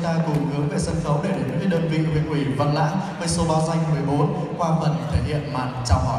ta cùng hướng về sân khấu để đến với đơn vị huyện ủy Văn Lãng với số báo danh 14 qua phần thể hiện màn chào hỏi.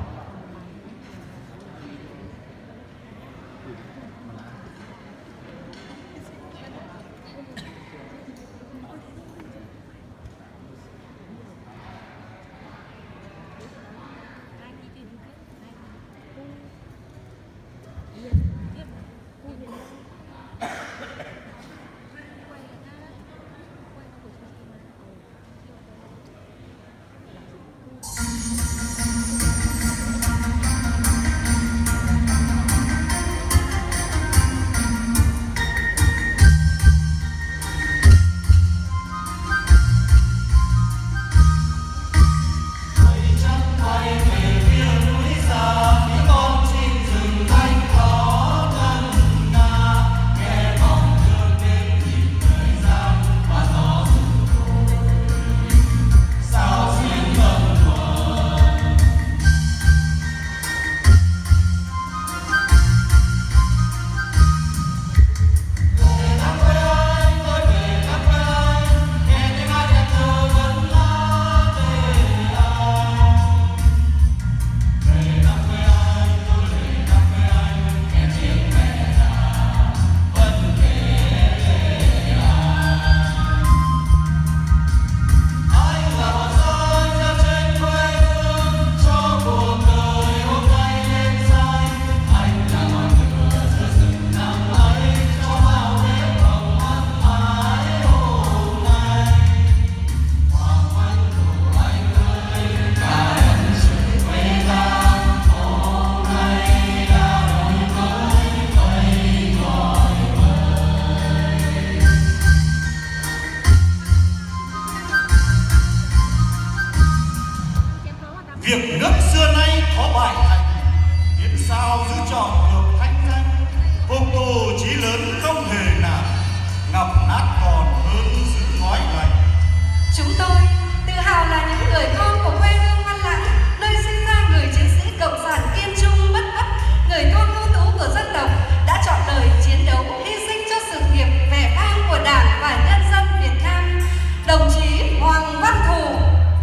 Việc nước xưa nay có bại thành, biết sao giữ chọn được thanh danh. Phục tù chí lớn không hề nào, ngập nát còn hơn giữ ngói lạnh. Chúng tôi tự hào là những người con của quê hương Văn Lãng, nơi sinh ra người chiến sĩ cộng sản kiên trung bất khuất, người con ưu tú của dân tộc đã chọn đời chiến đấu hy sinh cho sự nghiệp vẻ vang của Đảng và nhân dân Việt Nam. Đồng chí Hoàng Văn Thù.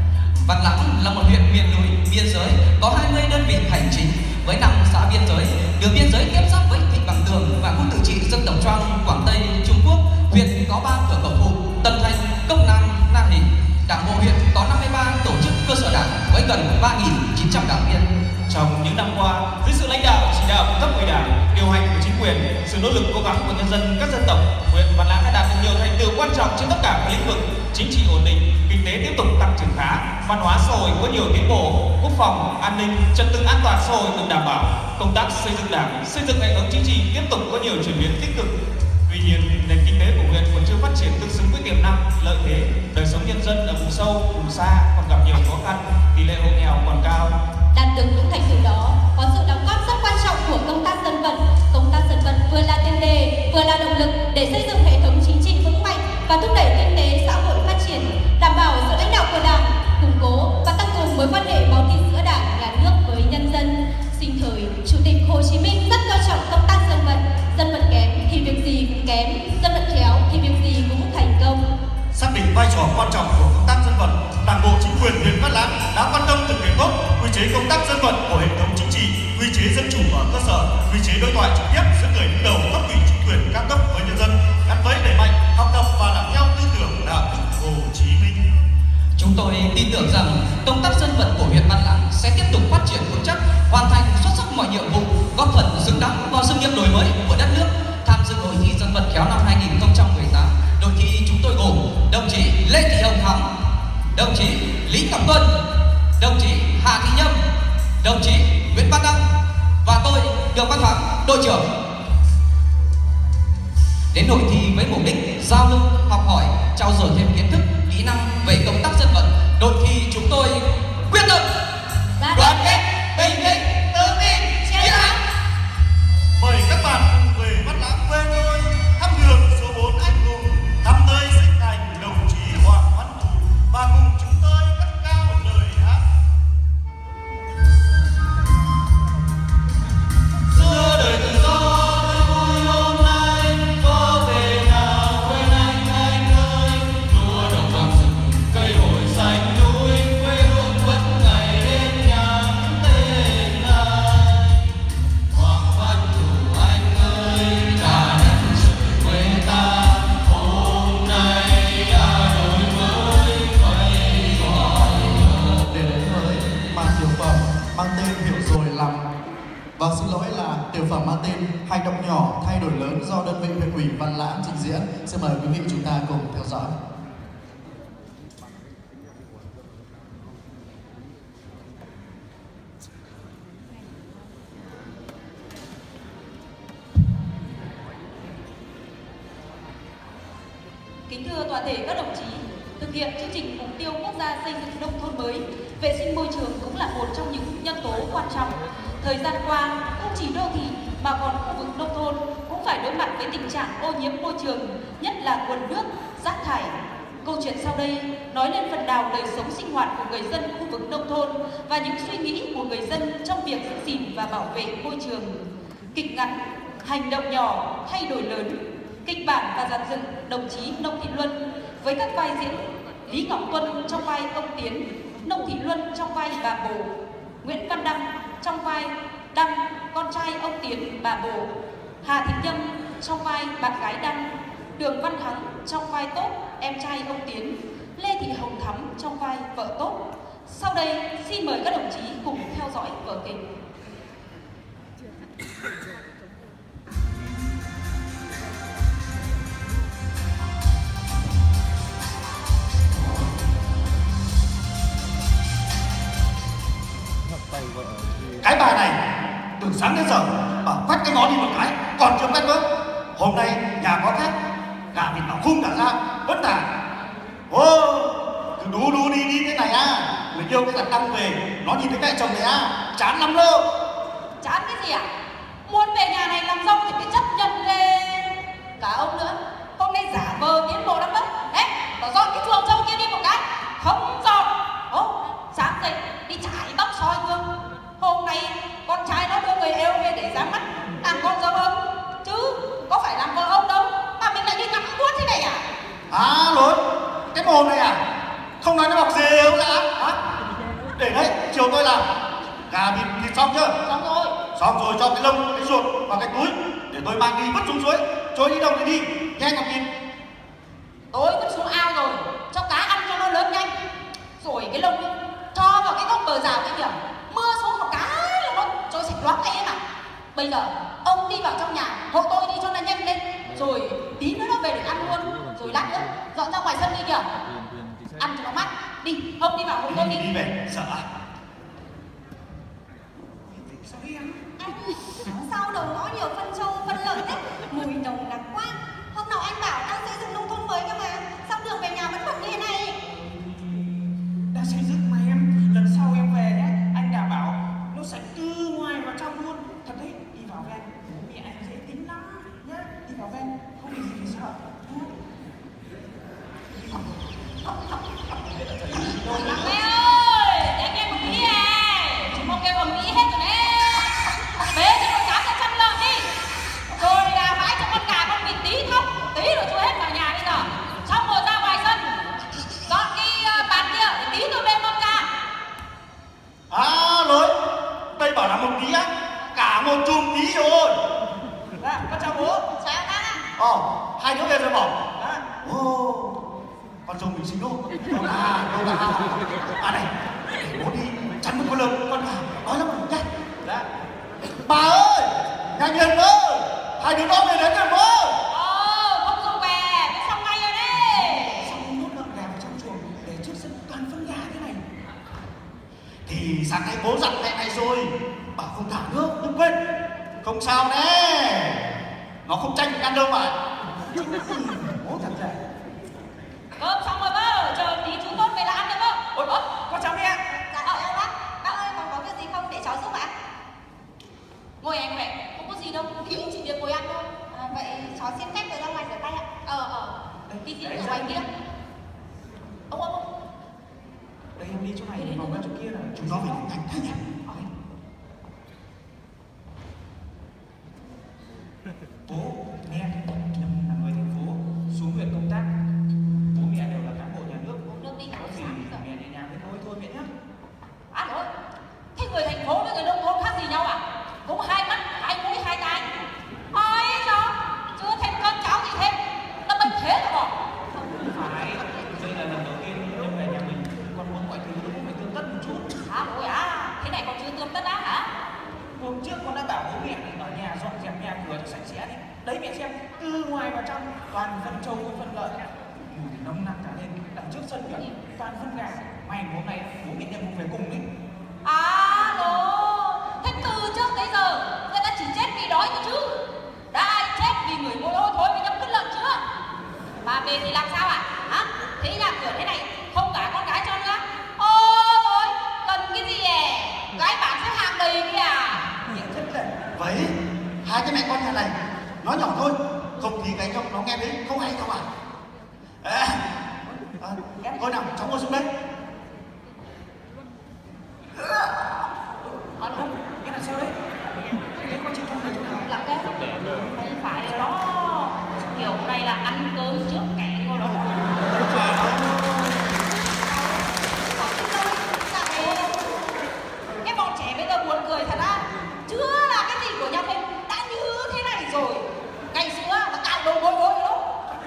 Văn Lãng là một huyện miền núi biên giới có 20 đơn vị hành chính với 5 xã biên giới. Đường biên giới tiếp giáp với Thịnh Bằng Tường và khu tự trị dân tộc Choang, Quảng Tây, Trung Quốc. Huyện có 3 cửa khẩu phụ: Tân Thanh, Cốc Nam, Na Hì. Đảng bộ huyện có 53 tổ chức cơ sở đảng với gần 3.900 đảng viên. Trong những năm qua, dưới sự lãnh đạo chỉ đạo của cấp ủy Đảng, điều hành của chính quyền, sự nỗ lực cố gắng của nhân dân các dân tộc, huyện Văn Lãng đã đạt được nhiều thành tựu quan trọng trên tất cả các lĩnh vực: chính trị ổn định, kinh tế tiếp tục tăng trưởng khá, văn hóa xã hội có nhiều tiến bộ, quốc phòng, an ninh, trật tự an toàn xã hội được đảm bảo, công tác xây dựng Đảng, xây dựng hệ thống chính trị tiếp tục có nhiều chuyển biến tích cực. Tuy nhiên, nền kinh tế của huyện còn chưa phát triển tương xứng với tiềm năng, lợi thế, đời sống nhân dân ở vùng sâu, vùng xa còn gặp nhiều khó khăn, tỷ lệ hộ nghèo còn cao. Đạt được những thành tựu đó có sự đóng góp rất quan trọng của công tác dân vận. Công tác dân vận vừa là tiền đề, vừa là động lực để xây dựng hệ thống chính trị vững mạnh và thúc đẩy kinh tế xã hội phát triển, đảm bảo sự lãnh đạo của Đảng, củng cố và tăng cường mối quan hệ máu thịt giữa Đảng, nhà nước với nhân dân. Sinh thời, Chủ tịch Hồ Chí Minh rất coi trọng công tác dân vận. Dân vận kém thì việc gì cũng kém, dân vận khéo thì việc gì cũng thành công. Xác định vai trò quan trọng của công tác dân vận, Đảng bộ chính quyền huyện Văn Lãng đã quan tâm thực hiện tốt quy chế công tác dân vận của hệ thống chính trị, quy chế dân chủ ở cơ sở, quy chế đối thoại trực tiếp giữa người đứng đầu cấp ủy chính quyền các cấp với nhân dân, gắn với đẩy mạnh học tập và làm theo tư tưởng đạo đức Hồ Chí Minh. Chúng tôi tin tưởng rằng công tác dân vận của huyện Văn Lãng sẽ tiếp tục phát triển vững chắc, hoàn thành xuất sắc mọi nhiệm vụ, góp phần xứng đáng vào sự nghiệp đổi mới của đất nước. Tham dự hội thi dân vận khéo năm 2018, đội thi chúng tôi gồm đồng chí Lê Thị Hồng Thắm, đồng chí Lý Ngọc Tuân, đồng chí Hà Thị Nhâm, đồng chí Nguyễn Văn Đăng và tôi, Đường Văn Thắng, đội trưởng. Đến hội thi với mục đích giao lưu, học hỏi, trau dồi thêm kiến thức, kỹ năng về công tác dân vận, đội thi chúng tôi quyết tâm đoàn kết, bình tĩnh, tự tin, chiến thắng. Mời các bạn cùng về Văn Lãng quê tôi thăm đường số 4 anh hùng, thăm nơi sinh thành đồng chí Hoàng Văn Thù và cùng chúng tôi cất cao lời hát. Xưa đời tự do tươi vui hôm nay, có về nào quên anh ơi, ấy là tiểu phẩm mang tên Hành động nhỏ thay đổi lớn do đơn vị huyện ủy Văn Lãng trình diễn. Xin mời quý vị chúng ta cùng theo dõi. Kính thưa toàn thể các đồng chí, thực hiện chương trình mục tiêu quốc gia xây dựng nông thôn mới, vệ sinh môi trường cũng là một trong những nhân tố quan trọng. Thời gian qua, không chỉ đô thị mà còn khu vực nông thôn cũng phải đối mặt với tình trạng ô nhiễm môi trường, nhất là nguồn nước, rác thải. Câu chuyện sau đây nói lên phần nào đời sống sinh hoạt của người dân khu vực nông thôn và những suy nghĩ của người dân trong việc giữ gìn và bảo vệ môi trường. Kịch ngắn Hành động nhỏ thay đổi lớn. Kịch bản và dàn dựng đồng chí Nông Thị Luân với các vai diễn Lý Ngọc Tuân trong vai ông Tiến, Nông Thị Luân trong vai bà Bồ, Nguyễn Văn Đăng trong vai Đăng, con trai ông Tiến, bà Bồ, Hà Thị Nhâm trong vai bạn gái Đăng, Đường Văn Thắng trong vai Tốt, em trai ông Tiến, Lê Thị Hồng Thắm trong vai vợ Tốt. Sau đây xin mời các đồng chí cùng theo dõi vở kịch. Cái bà này từ sáng đến giờ bảo quét cái ngõ đi một cái còn chưa quét nữa. Hôm nay nhà có khách, gà vịt bảo khung cả ra vẫn thả. Cứ đú đi thế này à. Người yêu cái thằng Đăng về nó nhìn thấy mẹ chồng này à, chán lắm đâu. Chán cái gì à? Muốn về nhà này làm dâu thì phải chấp nhận ghê. Cả ông nữa, hôm nay giả vờ tiến bộ lắm đấy. Đấy, bảo dọn cái chuồng trâu kia đi một cái, không dọn. Sáng dậy đi chải tóc soi gương. Hôm nay con trai nó đưa người yêu về để ra mắt làm con dâu ông, chứ có phải làm vợ ông đâu mà mình lại đi ngắm cuốn thế này à? Lối, cái mồm này à? Không nói nó bọc rêu ra hả? Để đấy, chiều tôi làm gà vịt xong chưa? Xong rồi. Xong rồi cho cái lông, cái ruột vào cái túi để tôi mang đi vứt xuống suối. Trôi đi đâu thì đi, nghe Ngọc Nhìn. Tôi vứt xuống ao rồi, cho cá ăn cho nó lớn nhanh. Rồi cái lông cho vào cái góc bờ rào kia kìa, mưa xuống một cái là nó trôi sạch loáng tay ấy mà. Bây giờ ông đi vào trong nhà hộ tôi đi cho nó nhanh lên, rồi tí nữa nó về được ăn luôn. Rồi lát nữa dọn ra ngoài sân đi kìa, ăn cho nó mát. Đi, ông đi vào hộ tôi đi. Đi về, sợ à? Sao đầu ngõ nhiều phân trâu, phân lợn thế? Mùi nồng nặc quá. Hôm nào anh bảo đang xây dựng nông thôn mới cơ mà, sao đường về nhà vẫn bẩn như thế này? Đã xây dựng mà em, lần sau em về nhé, anh đảm bảo nó sạch từ ngoài vào trong luôn. Thật đấy, đi vào ven, bố mẹ anh dễ tính lắm nhé. Đi vào ven, không bị gì sợ. Mẹ ơi, để anh em một tí này, chúng con kêu ầm ĩ hết rồi đấy. Bế cho con cá ra chăn lợn đi, rồi là bãi cho con gà con vịt tí thóc, tí rồi chui hết vào nhà bây giờ. Xong rồi ra ngoài sân, dọn cái bàn kia để tí tôi bê mâm ra. Lối, đây bảo là một tí á, cả một chùm tí rồi. Dạ, con chào bố. Chào bác ạ. Hai đứa về rồi bỏ. Dạ. Con chồng mình xinh đâu? Đâu là này, để bố đi chắn một con lợn, con gà, nói lắm rồi nhá. Dạ. Bà ơi, nhanh lên ơi, hai đứa nó về đến rồi bố. Không dùng về, cái xong ngay rồi đấy. Xong nuốt lợn gà vào trong chuồng để trước sân toàn phân gà thế này. Thì sáng nay bố dặn mẹ này rồi, bảo không thả nước, đừng quên. Không sao nè, nó không tranh được ăn đâu mà. Bố thật rẻ. Cơm xong rồi bác, chờ tí chú Tốt về là ăn được không? Con chào mẹ. Dạ chào bác. Bác ơi, còn có việc gì không để cháu giúp ạ? Ngồi anh mẹ, không có gì đâu, tí chỉ việc ngồi ăn thôi. Vậy cháu xin phép được ra ngoài rửa tay ạ. Đi tí ở ngoài kia. Ông. Đây em đi chỗ này, vòng ra chỗ kia là Chúng nó về nhanh thế nhỉ? Bố, nghe, em là người thành phố, xuống huyện công tác. Bố mẹ đều là cán bộ nhà nước. Uống nước đi, Có gì mẹ nhẹ nhàng với thôi mẹ nhé. Lỗi, thế người thành phố với người nông thôn khác gì nhau à? Cũng hai mắt, hai mũi, hai tai. Ôi sao? Chưa thêm con cháu gì thêm, nó bệnh thế rồi bỏ. Không phải, đây là lần đầu tiên em về nhà mình, con muốn mọi thứ nó cũng phải tương tất một chút. Lỗi à, thế này còn chưa tươm tất á hả? Hôm trước con đã bảo bố mẹ Đấy mẹ xem, từ ngoài vào trong toàn phân trâu với phân lợn, mùi thì nồng nặc cả lên. Đằng trước sân viện toàn phân gà. May hôm nay bố mẹ nhân về cùng đấy. Alo, thế từ trước tới giờ người ta chỉ chết vì đói cơ chứ, đã ai chết vì người môi hôi thối với nhâm cứt lợn chưa? Bà về thì làm sao ạ? Hả? Thế nhà cửa thế này không cả con gái cho nữa. Ôi, cần cái gì à? Gái bán xếp hàng đầy kìa. Vậy hai cái mẹ con nhà này nói nhỏ thôi, không thì cái trong nó nghe thấy không hay đâu à. Thôi nào, cháu ngồi xuống đây. Cái là sao đấy? Cái con chị trong này chỗ nào? Là cái không phải đó, kiểu này là ăn cơm trước kẻ thôi đó. Cái bọn trẻ bây giờ buồn cười thật á, chưa là cái gì của nhà mình đã như thế này rồi. Ngày xưa là cạo đầu bôi bôi đó.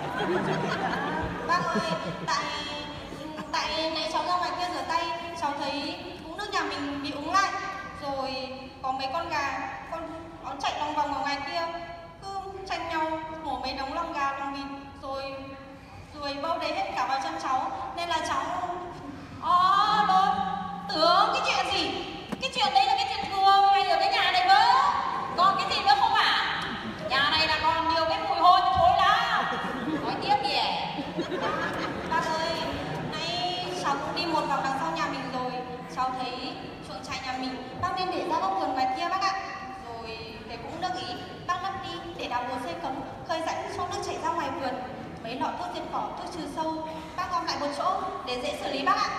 Bác ơi, tại nãy cháu ra ngoài kia rửa tay, cháu thấy vũng nước nhà mình bị úng lại, rồi có mấy con gà, nó chạy lòng vòng ở ngoài kia, cứ tranh nhau mổ mấy đống lòng gà, lòng vịt, rồi bâu đấy hết cả vào chân cháu, nên là cháu Rồi, tưởng cái chuyện gì? Cái chuyện đấy là cái chuyện thường ngày ở cái nhà này cơ. Còn cái gì nữa không hả? Nhà này là còn nhiều cái mùi hôi thối lắm. Nói tiếp đi à? Bác ơi, nãy cháu cũng đi một vòng đằng sau nhà mình rồi, cháu thấy chuồng trại nhà mình, bác nên để ra góc vườn ngoài kia bác ạ. Rồi để cũng nước ý, bác lấp đi để đào bùa xây cống, khơi rãnh cho nước chảy ra ngoài vườn. Mấy lọ thuốc diệt cỏ, thuốc trừ sâu, bác gom lại một chỗ để dễ xử lý bác ạ.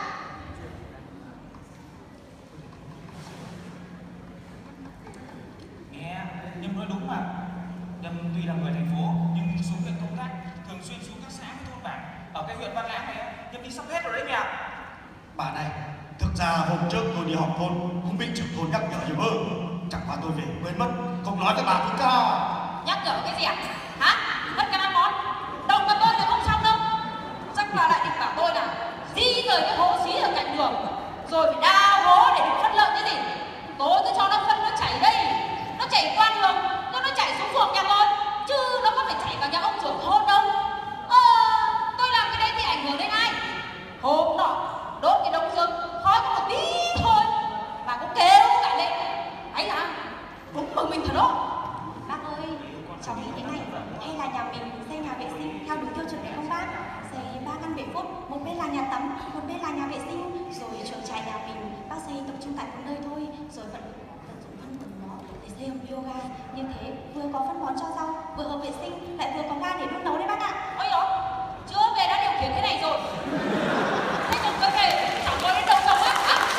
Nghe, Nhâm nói đúng mà. Nhâm tuy là người thành phố nhưng xuống huyện công tác thường xuyên xuống các xã với thôn bản ở cái huyện Văn Lãng này, Nhâm đi sắp hết rồi đấy mẹ. Bà này, thực ra hôm trước tôi đi họp thôn cũng bị trưởng thôn nhắc nhở nhiều hơn. Chẳng qua tôi về quên mất, không nói với bà tí cả. Nhắc nhở cái gì à? Hả? Mất cả 5 món. Đồngกับtôi thì không xong đâu. Chắc là lại định bảo tôi là di rời cái hố xí ở cạnh đường, rồi phải đào hố để được phân lợn cái gì. Tôi cứ cho nó phân nó chảy đây, nó chảy qua đường, nó chảy xuống ruộng nhà tôi, chứ nó có phải chảy vào nhà ông trưởng thôn đâu. Tôi làm cái đấy thì ảnh hưởng đến ai? Hôm nọ đốt cái đống rừng, khói có một tí thôi mà cũng kêu cả lên. Ấy à, đúng mừng mình thật đó. Bác ơi, cháu nghĩ thế này, hay là nhà mình xây nhà vệ sinh theo đúng tiêu chuẩn này không bác? Xây 3 căn bể phốt, một bên là nhà tắm, một bên là nhà vệ sinh, rồi chuồng trại nhà mình bác xây tập trung tại một nơi thôi, rồi vận dụng phân từng nó để xây hầm yoga. Như thế vừa có phân bón cho rau, vừa hợp vệ sinh, lại vừa có ga để đun nấu đấy bác ạ. Ôi dồi, chưa về đã điều khiển thế này rồi. Thế còn cơ thể chẳng có đến đâu đâu á.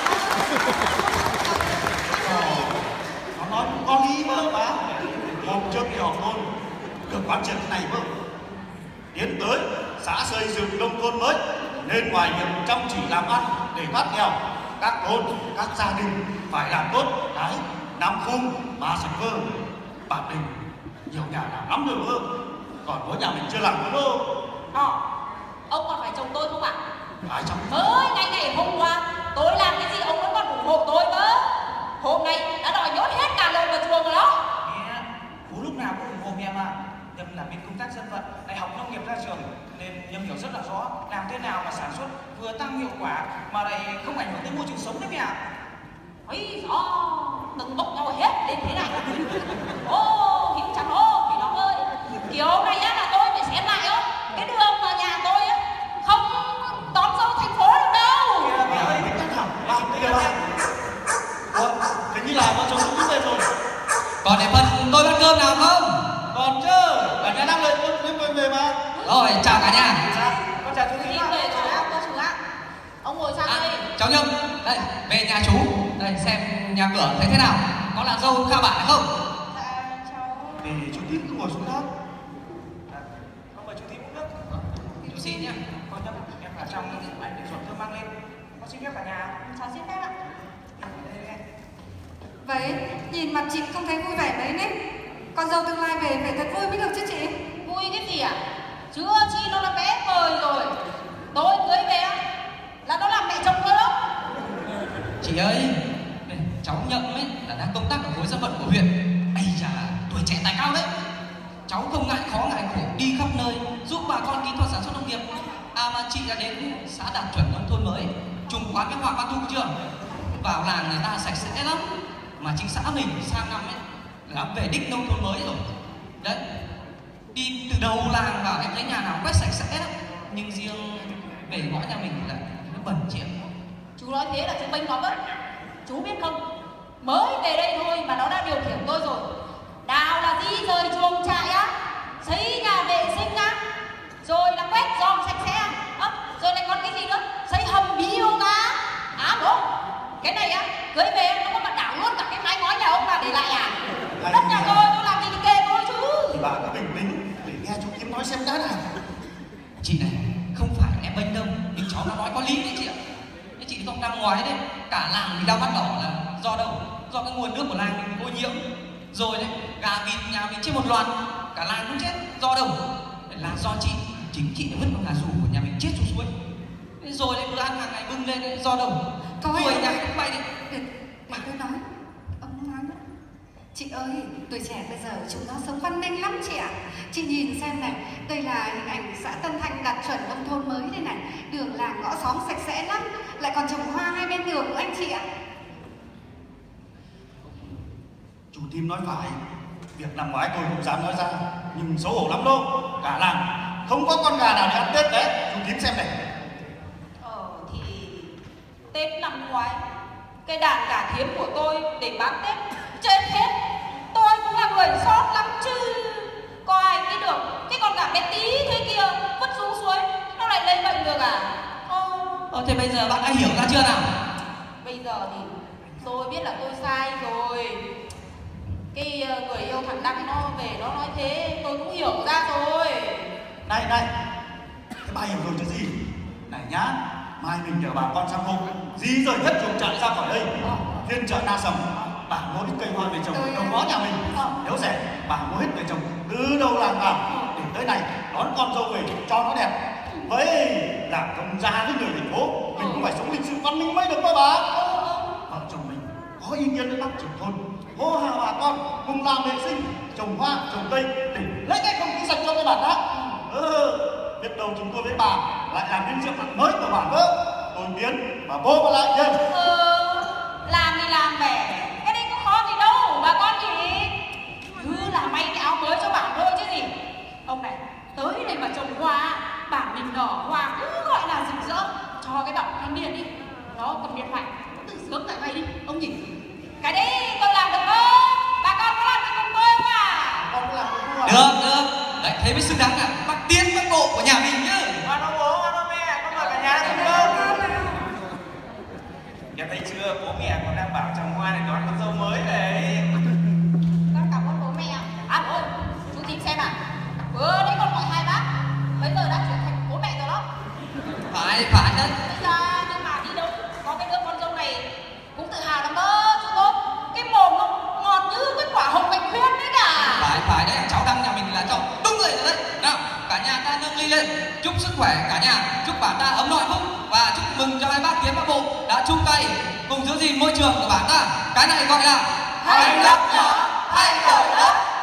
Nó nói cũng có lý mà bà. Hôm trước đi họp thôn được quán triệt thế này mà. Tiến tới xã xây dựng nông thôn mới, nên ngoài việc chăm chỉ làm ăn để thoát nghèo, các thôn, các gia đình phải làm tốt cái 5 khung 3 sạch vơ. Bản đình nhiều nhà làm lắm rồi mơ, còn có nhà mình chưa làm nữa đâu. Ông còn phải chồng tôi không ạ? Ai chồng? Mới ngày hôm qua tôi làm cái gì ông vẫn còn ủng hộ tôi cơ. Hôm nay đã đòi nhốt hết cả lợn vào chuồng rồi đó. Nghe, Phú lúc nào cũng ủng hộ mẹ mà. Nhâm làm bên công tác dân vận, đại học nông nghiệp ra trường, nên Nhâm hiểu rất là rõ làm thế nào mà sản xuất vừa tăng hiệu quả mà lại không ảnh hưởng đến môi trường sống đấy mẹ ạ. Ôi giời, từng bốc nhau hết lên thế này. Hiếu chẳng thì nó ơi, kiểu này á là tôi phải xem lại đó. Cái đường mà nhà tôi á không đón dâu thành phố được đâu. Mẹ ơi, căng thẳng. Kìa bà. Hình như là vợ chồng cũng về rồi. Còn để phần tôi bắt cơm nào không? Còn chứ, cả nhà đang lên về mà. Rồi, chào cả nhà. Con chào chú Thím ạ. Về chú ạ. Ông ngồi sang đây. Cháu Nhâm, đây, về nhà chú. Đây, xem nhà cửa thấy thế nào? Có là dâu Kha Bản không? Dạ, cháu... Thì chú Thím cứ ngồi xuống đó. Con mời chú Thím uống nước. Chú xin nhé. Con Nhâm, em vào trong ảnh để dọn thơm mang lên. Con xin phép cả nhà. Cháu xin phép ạ. Vậy, nhìn mặt chị không thấy vui vẻ mấy nít. Con dâu tương lai về phải thật vui mới được chứ chị. Vui cái gì à? Chưa chi nó là bé bời rồi. Tôi cưới về là nó làm mẹ chồng tôi đó. Chị ơi, đây, cháu Nhậm ấy là đang công tác ở khối dân vận của huyện. Ây da, tuổi trẻ tài cao đấy. Cháu mà chị đã đến xã đạt chuẩn nông thôn mới, trùng quán với Hoàng Văn Thụ chưa? Vào làng người ta sạch sẽ lắm, mà chính xã mình sang năm ấy là về đích nông thôn mới rồi. Đấy, đi từ đầu làng vào em thấy nhà nào quét sạch sẽ lắm, nhưng riêng về ngõ nhà mình là nó bẩn chị ạ. Chú nói thế là chú bênh nó mất. Chú biết không, mới về đây thôi mà nó đã điều khiển tôi rồi. Nào là di rời chuồng trại á, xây nhà vệ sinh á, rồi là quét dọn sạch sẽ, rồi lại còn cái gì nữa, xây hầm bioga. À đúng, cái này á, cưới về nó có mà đảo luôn cả cái mái ngói nhà ông bà để lại à? Đất nhà tôi làm gì thì kệ tôi chứ. Thì bà cứ bình tĩnh để nghe chú Kiếm nói xem đã nào. Chị này, không phải em bênh đâu, nhưng cháu nó nói có lý đấy chị ạ. Thế chị không năm ngoái đấy, cả làng mình đau mắt đỏ là do đâu? Do cái nguồn nước của làng mình ô nhiễm. Rồi đấy, gà vịt nhà mình chết một loạt, cả làng cũng chết, do đâu? Là do chị, chính chị đã vứt con gà rủ của nhà mình chết xuống suối. Rồi đấy, bữa ăn hàng ngày bưng lên đấy, do đâu? Người nhà cũng vậy đấy. Để tôi nói, ông nói nữa. Chị ơi, tuổi trẻ bây giờ chúng nó sống văn minh lắm chị ạ. Chị nhìn xem này, đây là hình ảnh xã Tân Thanh đạt chuẩn nông thôn mới đây này. Đường làng ngõ xóm sạch sẽ lắm, lại còn trồng hoa hai bên đường của anh chị ạ. Chú Tím nói phải, việc năm ngoái tôi không dám nói ra, nhưng xấu hổ lắm đâu. Cả làng không có con gà nào để ăn Tết đấy, chú Tím xem này. Thì Tết năm ngoái, cái đàn gà thiếm của tôi để bán Tết chết hết. Tôi cũng là người sót lắm chứ. Có ai nghĩ được cái con gà bé tí thế kia vứt xuống suối nó lại lây bệnh được à? Thế bây giờ bạn đã hiểu ra chưa nào? Bây giờ thì tôi biết là tôi sai rồi. Cái người yêu thằng Đăng nó về nó nói thế tôi cũng hiểu ra rồi. Này, cái bà hiểu rồi chứ gì? Này nhá, mai mình nhờ bà con sang hộ di rời hết chuồng trại ra khỏi đây. Phiên chợ Na Sầm, bà mua ít cây hoa về trồng đầu ngõ nhà mình. Nếu rẻ, bà mua hết về trồng từ đầu làng vào để tới này đón con dâu về cho nó đẹp. Vậy làm công gia với người thành phố, mình cũng phải sống lịch sự văn minh mới được mà bà. Vợ chồng mình có ý kiến với bác trưởng thôn, hô hào bà con cùng làm vệ sinh, trồng hoa, trồng cây để lấy cái không khí sạch cho cái bản đó. Biết đâu chúng tôi với bà lại làm nên rượu mặn mới của bản vợ. Tôi biến bà bố bà lại nhân. Làm thì làm vẻ, cái đấy có khó gì đâu bà con nhỉ. Cứ là may cái áo mới cho bản thôi chứ gì. Ông này, tới đây mà trồng hoa, bản mình nở hoa cứ gọi là rực rỡ. Cho cái bọn thanh niên đi, nó cầm điện thoại, tự sướng tại ngay đi, ông nhỉ. Cái đấy tôi làm được không? Bà con có làm được cùng tôi không à? Con có làm được không? Được, đấy thế mới xứng đáng là bác Tiên bác Bộ của nhà mình chứ. Hoa nó bố, hoa nó mẹ, con mời cả nhà cùng không? Em thấy chưa, bố mẹ còn đang bảo trồng hoa để đón con dâu mới này. Con cảm ơn bố mẹ. À ôi, chú Tím xem à. Vừa đấy con gọi hai bác, bây giờ đã chuyển thành bố mẹ rồi đó. Phải đấy. Bây giờ nhưng mà đi đâu có cái đứa con dâu này cũng tự hào lắm đó chú Tốt. Cái mồm nó ngọt như cái quả hồng bạch khuyên đấy cả. Phải đấy, cháu Đăng nhà mình là chọn đúng người rồi đấy. Nào, cả nhà ta nâng ly lên, chúc sức khỏe cả nhà, chúc bản ta ấm no hạnh phúc và chúc mừng cho hai bác Tiến bác Bộ đã chung tay cùng giữ gìn môi trường của bản ta. Cái này gọi là Hành động nhỏ, thay đổi lớn.